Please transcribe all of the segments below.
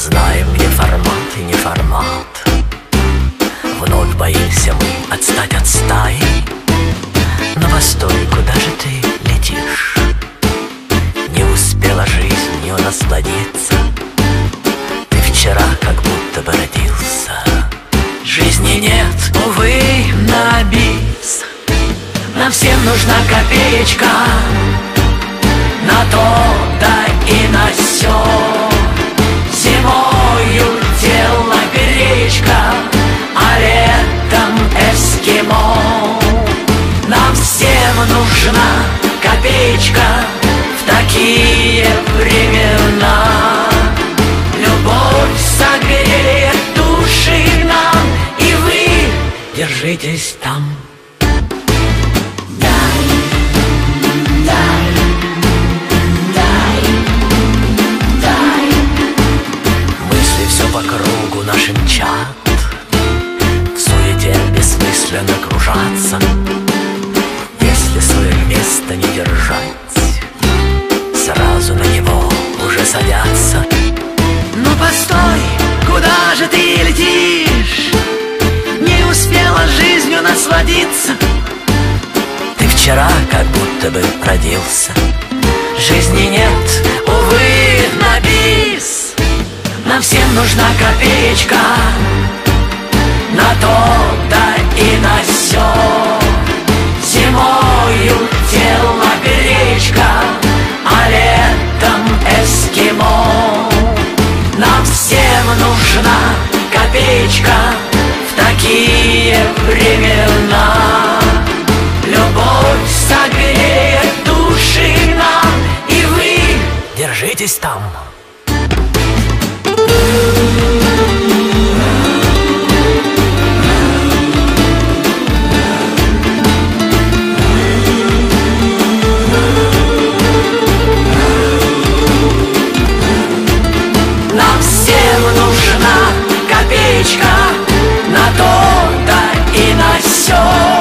Знаем, где формат и не формат. Вновь боимся мы отстать от стаи. Но постой, куда же ты летишь? Не успела жизнью насладиться. Ты вчера как будто бы родился. Жизни нет, увы, на бис. Нам всем нужна копеечка на то, да и на сё. Зимою тело гречка, а летом эскимо. Нам всем нужна копеечка в такие времена. Любовь согреет души нам, и вы держитесь там. По кругу наши мчат, в суете бессмысленно кружаться. Если свое место не держать, сразу на него уже садятся. Ну постой, куда же ты летишь? Не успела жизнью насладиться. Ты вчера как будто бы родился. Жизни нет, увы, на бис. Нам всем нужна копеечка на то, да и на сё. Зимою тело гречка, а летом эскимо. Нам всем нужна копеечка в такие времена. Любовь согреет души нам, и вы держитесь там. Нам всем нужна копеечка на то, да и на сё.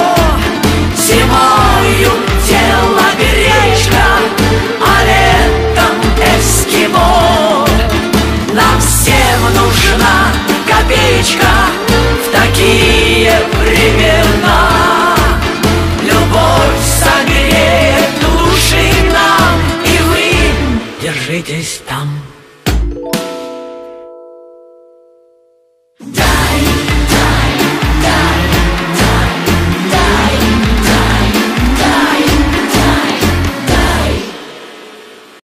Зимою тело гречка, а летом эскимо. Нам всем нужна копеечка в такие времена. Любовь согреет души нам, и вы держитесь там.